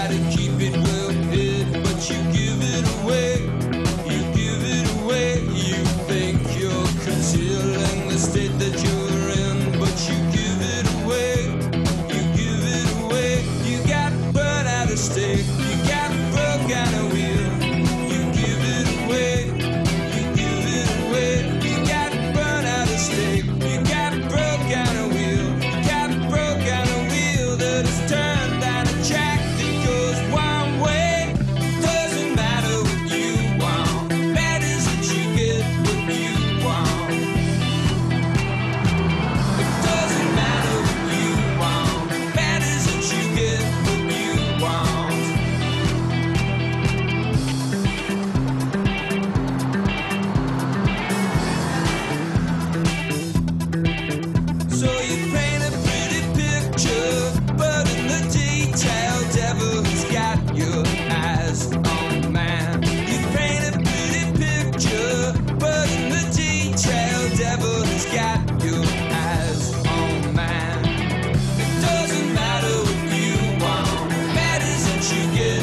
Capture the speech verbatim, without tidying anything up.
try to keep it well hid, but you give it away. You give it away. You think you're concealing the state that you're in, but you give it away. You give it away. You got burnt out of stake. You got broke out of wheel. You give it away. You give it away. You got burnt out of stake. You got broke out of wheel. You got broke out of wheel that is turned down a track that goes one way. Doesn't matter what you want. Matters that you get what you want. It doesn't matter what you want. Matters that you get what you want. So you paint a pretty picture, but in the detail, devil has got your eyes on man. You paint a pretty picture, but in the detail, devil has got your eyes on man. It doesn't matter what you want, matters that you get